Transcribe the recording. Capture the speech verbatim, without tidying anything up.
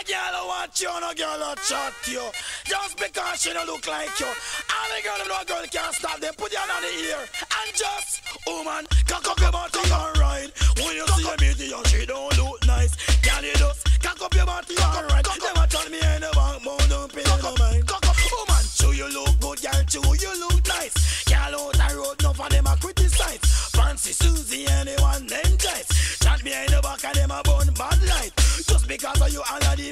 A girl who want you and a girl who chat you. Just because she don't look like you. All the girl, no girl can't stop them. Put your hand in the ear. And just, woman, cock up your body and ride. When you see me, you she don't look nice. Girl, you just cock up your body and ride. Never tell me in the bank, but don't pay no mind. Woman, chew you look good, girl, chew you look nice. Girl out the road, no for them a criticize. Fancy Susie, anyone named Jigsy. Chat behind the back of them a bun bad light. Just because of you all of the